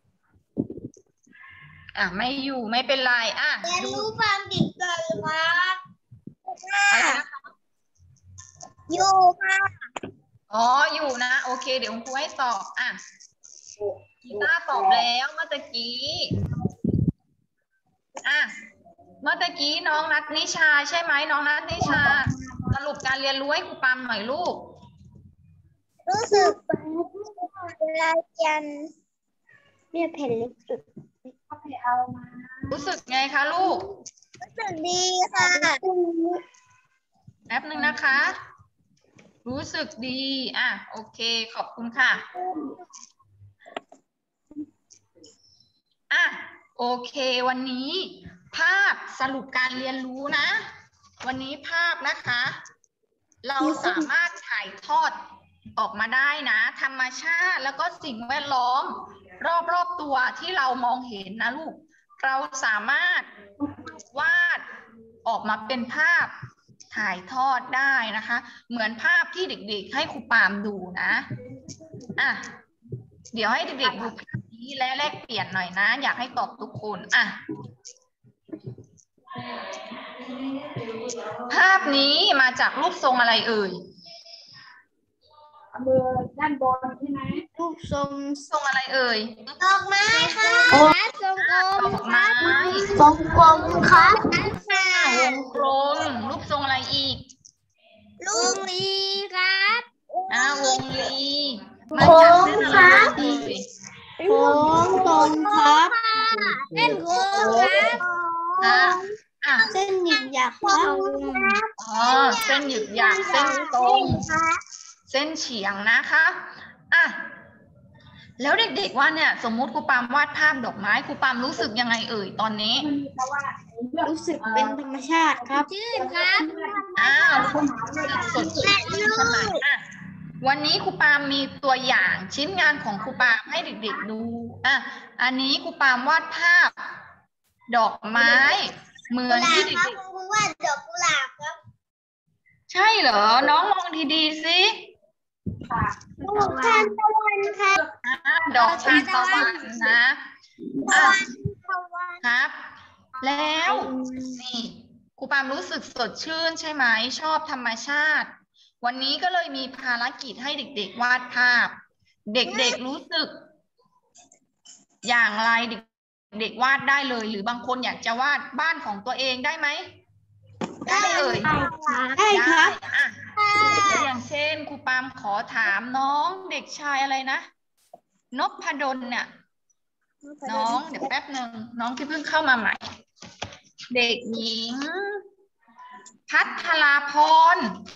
อ่ะไม่อยู่ไม่เป็นไรอ่ะเรียนรู้ความติดกันครับอะไรนะคะอยู่ค่ะอ๋ออยู่นะโอเคเดี๋ยวครูให้ตอบอ่ะกีตาร์ตอบแล้วเมื่อตะกี้อ่ะเมื่อตะกี้น้องนัทนิชาใช่ไหมน้องนัทนิชาสรุปการเรียนรู้ให้ครูปามหน่อยลูกรู้สึกเวลาเรียนเรียนแผ่นเล็กสุดเอามารู้สึกไงคะลูกรู้สึกดีค่ะแป๊บหนึ่งนะคะ รู้สึกดีอ่ะโอเคขอบคุณค่ะอ่ะโอเควันนี้ภาพสรุปการเรียนรู้นะวันนี้ภาพนะคะ เราสามารถถ่ายทอดออกมาได้นะธรรมชาติแล้วก็สิ่งแวดล้อมรอบๆตัวที่เรามองเห็นนะลูกเราสามารถวาดออกมาเป็นภาพถ่ายทอดได้นะคะเหมือนภาพที่เด็กๆให้ครูปามดูนะอ่ะเดี๋ยวให้เด็กๆดูภาพนี้และแลกเปลี่ยนหน่อยนะอยากให้ตอบทุกคนอ่ะภาพนี้มาจากรูปทรงอะไรเอ่ยมือด้านบนใช่ไหมรูปทรงทรงอะไรเอ่ยดอกไม้ค่ะทรงกลมดอกไม้ทรงกลมครับวงกลมรูปทรงอะไรอีกลูกลีครับอ่าวงลีมาจากเส้นอะไรเอ่ยโค้งตรงครับเส้นโค้งครับอ่ะอ่ะเส้นหยิบหยักครับอ๋อเส้นหยึกหยักเส้นตรง เส้นเฉียงนะคะอ่ะแล้วเด็กๆว่าเนี่ยสมมุติครูปามวาดภาพดอกไม้ครูปามรู้สึกยังไงเอ่ยตอนนี้รู้สึกเป็นธรรมชาติครับชื่นครับอ้าวรู้สึกสดชื่นใช่ไหมอ่ะวันนี้ครูปามมีตัวอย่างชิ้นงานของครูปามให้เด็กๆดูอ่ะอันนี้ครูปามวาดภาพ ดอกไม้เหมือนที่เด็กคุณวาดดอกกุหลาบครับๆใช่เหรอน้องมองดีๆสิดอกทานตะวันค่ะดอกทานตะวันนะอ่ะครับ แล้วนี่ครูปามรู้สึกสดชื่นใช่ไหมชอบธรรมชาติวันนี้ก็เลยมีภารกิจให้เด็กๆวาดภาพเด็กๆรู้สึกอย่างไรเด็กๆวาดได้เลยหรือบางคนอยากจะวาดบ้านของตัวเองได้ไหมได้เอ่ยได้ครับอ่ะแล้วอย่างเช่นครูปามขอถามน้องเด็กชายอะไรนะนพดลเนี่ยน้องเดี๋ยวแป๊บหนึ่งน้องที่เพิ่งเข้ามาใหม่เด็กหญิงพัทราพร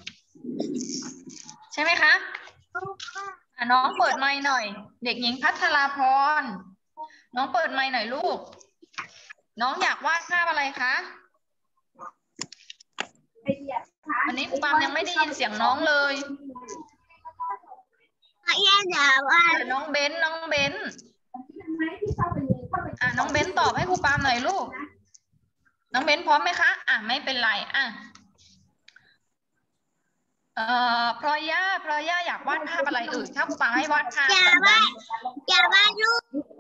ใช่ไหมคะอ่ะน้องเปิดไมค์หน่อยเด็กหญิงพัทราพรน้องเปิดไมค์หน่อยลูกน้องอยากวาดภาพอะไรคะวันนี้ครูปามยังไม่ได้ยินเสียงน้องเลยน้องเบนน้องเบนอ่ะน้องเบนตอบให้ครูปามหน่อยลูกน้องเบนพร้อมไหมคะอ่ะไม่เป็นไรอ่ะเอ่อพลอยย่าพลอยย่าอยากวาดภาพอะไรเอ่ยถ้าครูปามให้วาดภาพอย่าวาดอย่าวาดรูป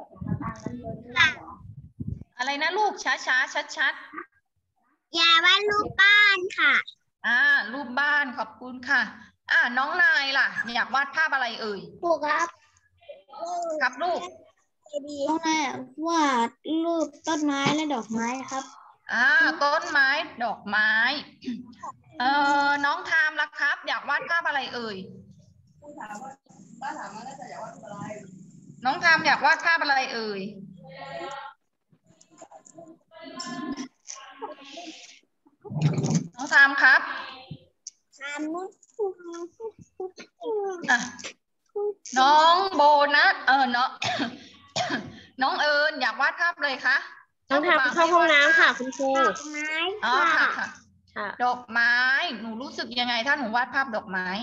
อะไรนะลูกช้าช้าชัดชัดอย่าวาดรูปบ้านค่ะอ่ารูปบ้านขอบคุณค่ะอ่าน้องนายล่ะอยากวาดภาพอะไรเอ่ยครูครับครับลูกน้องนายวาดรูปต้นไม้และดอกไม้ครับอ่าต้นไม้ดอกไม้เอ่อน้องทามล่ะครับอยากวาดภาพอะไรเอ่ยน้องทามอยากวาดภาพอะไรเอ่ยน้องทามครับอ่ะน้องโบนัสเออเนาะน้องเอิญอยากวาดภาพเลยคะน้องทามเข้าห้องน้ำค่ะคุณครูดอกไม้อ๋อค่ะค่ะดอกไม้หนูรู้สึกยังไงถ้าหนูวาดภาพดอกไม้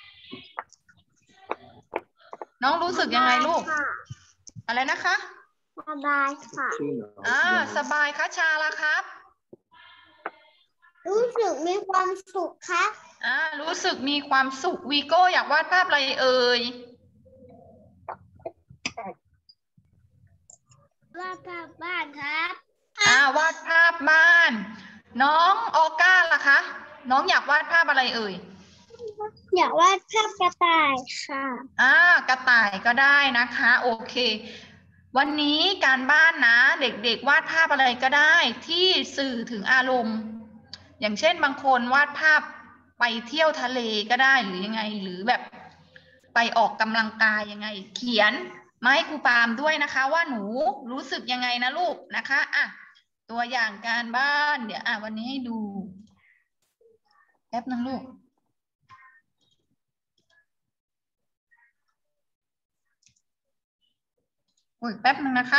น้องรู้สึกยังไงลูกอะไรนะคะสบายค่ะอ่าสบายคะชาละครับรู้สึกมีความสุขครับอ่ารู้สึกมีความสุขวีโก้อยากวาดภาพอะไรเอ่ยวาดภาพบ้านครับอ่าวาดภาพบ้านน้องออก้าล่ะคะน้องอยากวาดภาพอะไรเอ่ยอยากวาดภาพกระต่ายค่ะอ่ากระต่ายก็ได้นะคะโอเควันนี้การบ้านนะเด็กๆวาดภาพอะไรก็ได้ที่สื่อถึงอารมณ์อย่างเช่นบางคนวาดภาพไปเที่ยวทะเลก็ได้หรือยังไงหรือแบบไปออกกำลังกายยังไงเขียนมาให้ครูปามด้วยนะคะว่าหนูรู้สึกยังไงนะลูกนะคะอ่ะตัวอย่างการบ้านเดี๋ยวอ่ะวันนี้ให้ดูแป๊บนึงลูกโอ้ยแป๊บนึงนะคะ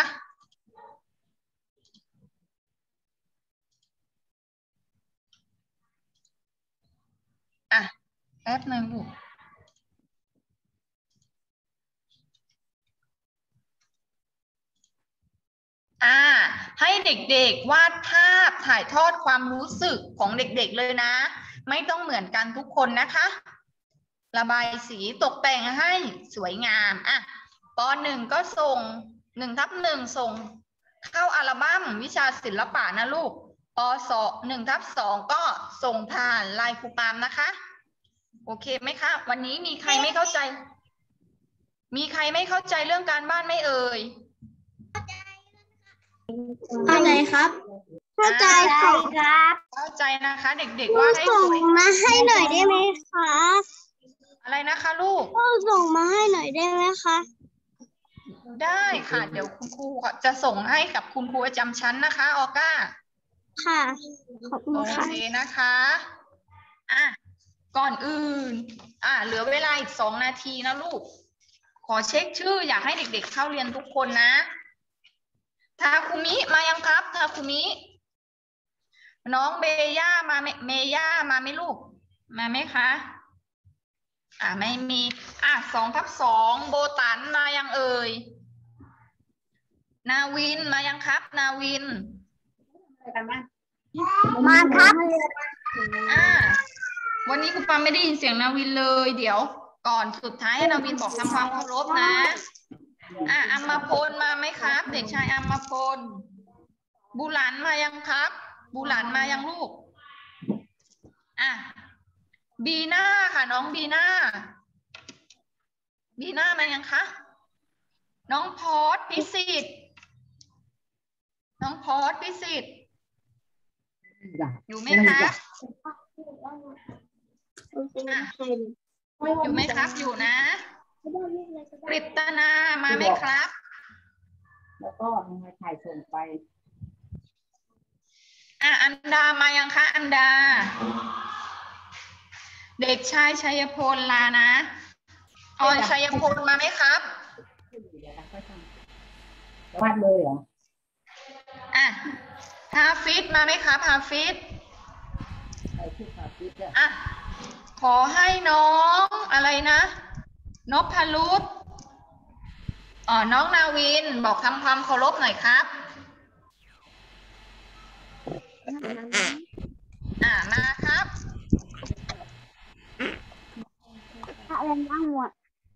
อ่ะแป๊บนึงลูกอ่าให้เด็กๆวาดภาพถ่ายทอดความรู้สึกของเด็กๆเลยนะไม่ต้องเหมือนกันทุกคนนะคะระบายสีตกแต่งให้สวยงามอ่ะปหนึ่งก็ส่งหนึ่งทับหนึ่งส่งเข้าอัลบั้มวิชาศิลปะนะลูกปสองหนึ่งทับสองก็ส่งผ่านไลน์ครูปามนะคะโอเคไหมคะวันนี้มีใครไม่เข้าใจมีใครไม่เข้าใจเรื่องการบ้านไหมเอ่ยเข้าใจครับเข้าใจครับเข้าใจนะคะเด็กๆว่าให้สวยมาให้หน่อยได้ไหมคะอะไรนะคะลูกส่งมาให้หน่อยได้ไหมคะได้ค่ะเดี๋ยวคุณครูจะส่งให้กับคุณครูประจำชั้นนะคะออก้าค่ะขอบคุณค่ะโอเคนะคะอ่ะก่อนอื่นอ่ะเหลือเวลาอีกสองนาทีนะลูกขอเช็คชื่ออยากให้เด็กๆเข้าเรียนทุกคนนะทาคุมิมายังครับทาคุมิน้องเบย่ามาเมย่ามาไหมลูกมาไหมคะอ่าไม่มีอ่ะสองทับสองโบตันมายังเอ่ยนาวินมายังครับนาวินมาครับอ่าวันนี้ครูปามไม่ได้ยินเสียงนาวินเลยเดี๋ยวก่อนสุดท้ายให้นาวินบอกทำความเคารพนะอ่ะอัมมาพลมาไหมครับ เด็กชายอัมมาพลบุหลันมายังครับบุหลันมายังลูกอ่ะบีน่าค่ะน้องบีน่าบีน่ามายังคะน้องพอดพิสิทธิ์น้องพอดพิสิทธิ์อยู่ไหมคะอ่ะอยู่ไหมครับอยู่นะกฤตนามาไหมครับแล้วก็มาถ่ายส่งไปอ่ะอันดามายังคะอันดาเด็กชายชัยพลลานะออยชัยพลมาไหมครับวาดเลยเหรออ่ะฮาฟิดมาไหมครับฮาฟิดอ่ะขอให้น้องอะไรนะนพรุตอ๋อน้องนาวินบอกทำความเคารพหน่อยครับอ่ามาครับถ้าเรียนทั้งหมด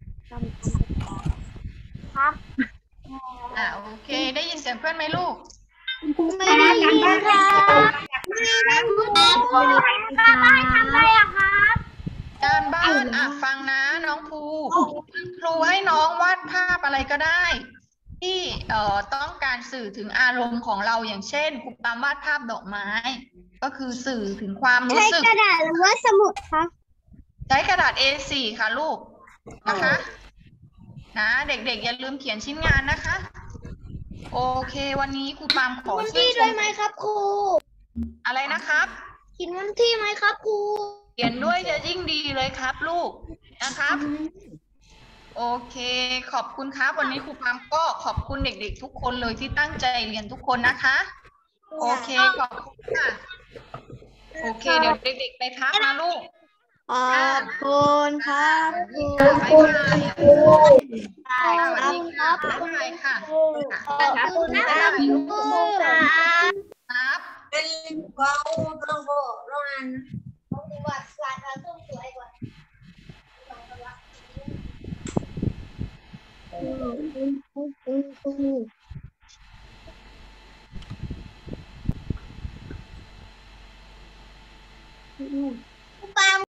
ครับอ่าโอเคได้ยินเสียงเพื่อนไหมลูกไม่ได้ยินครับไม่ได้ยินครับทำอะไรอะครับการบ้านอ่ะฟังนะน้องครูครูให้น้องวาดภาพอะไรก็ได้ที่เอ่อต้องการสื่อถึงอารมณ์ของเราอย่างเช่นครูปามวาดภาพดอกไม้ก็คือสื่อถึงความรู้สึกใช้กระดาษหรือว่าสมุดคะใช้กระดาษ เอ โฟร์ ค่ะลูกนะคะนะเด็กๆอย่าลืมเขียนชิ้นงานนะคะโอเควันนี้ครูปามขอวันที่ด้วยไหมครับครูอะไรนะครับเขียนวันที่ไหมครับครูเขียนด้วยจะยิ่งดีเลยครับลูกนะครับโอเคขอบคุณครับวันนี้ครูปามก็ขอบคุณเด็กๆทุกคนเลยที่ตั้งใจเรียนทุกคนนะคะโอเคขอบคุณค่ะโอเคเดี๋ยวเด็กๆไปพักนะลูกขอบคุณครับขอบคุณครับบ๊ายบายค่ะขอบคุณนะครับครับเป็นเขาลงโบลงอันลงวัดวัดเราต้องสวยกว่าอืม